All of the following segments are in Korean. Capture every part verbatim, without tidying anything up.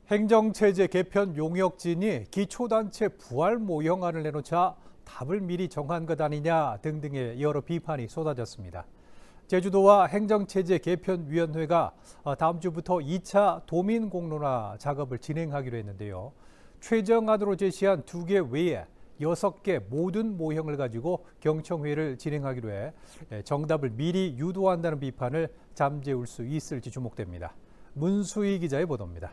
행정체제 개편 용역진이 기초단체 부활 모형안을 내놓자 답을 미리 정한 것 아니냐 등등의 여러 비판이 쏟아졌습니다. 제주도와 행정체제 개편위원회가 다음 주부터 이 차 도민공론화 작업을 진행하기로 했는데요. 최종안으로 제시한 두 개 외에 여섯 개 모든 모형을 가지고 경청회를 진행하기로 해 정답을 미리 유도한다는 비판을 잠재울 수 있을지 주목됩니다. 문수희 기자의 보도입니다.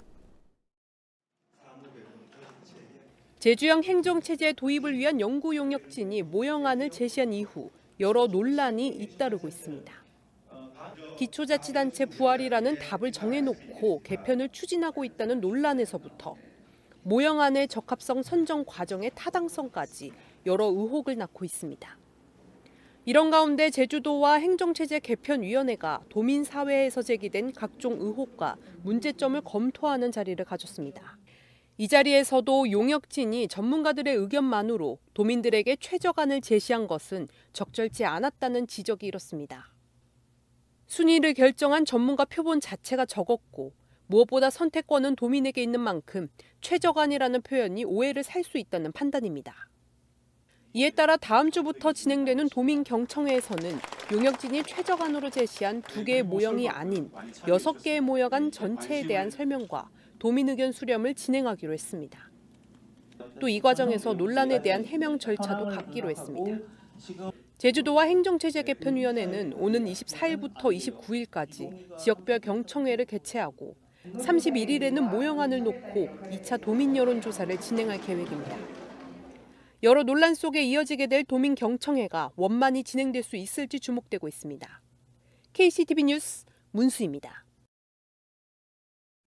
제주형 행정체제 도입을 위한 연구 용역진이 모형안을 제시한 이후 여러 논란이 잇따르고 있습니다. 기초자치단체 부활이라는 답을 정해놓고 개편을 추진하고 있다는 논란에서부터 모형안의 적합성 선정 과정의 타당성까지 여러 의혹을 낳고 있습니다. 이런 가운데 제주도와 행정체제 개편위원회가 도민사회에서 제기된 각종 의혹과 문제점을 검토하는 자리를 가졌습니다. 이 자리에서도 용역진이 전문가들의 의견만으로 도민들에게 최저안을 제시한 것은 적절치 않았다는 지적이 일었습니다. 순위를 결정한 전문가 표본 자체가 적었고 무엇보다 선택권은 도민에게 있는 만큼 최저안이라는 표현이 오해를 살 수 있다는 판단입니다. 이에 따라 다음 주부터 진행되는 도민경청회에서는 용역진이 최저안으로 제시한 두 개의 모형이 아닌 여섯 개의 모형안 전체에 대한 설명과 도민 의견 수렴을 진행하기로 했습니다. 또 이 과정에서 논란에 대한 해명 절차도 갖기로 했습니다. 제주도와 행정체제 개편위원회는 오는 이십사일부터 이십구일까지 지역별 경청회를 개최하고 삼십일일에는 모형안을 놓고 이 차 도민 여론조사를 진행할 계획입니다. 여러 논란 속에 이어지게 될 도민 경청회가 원만히 진행될 수 있을지 주목되고 있습니다. 케이씨티비 뉴스 문수희입니다.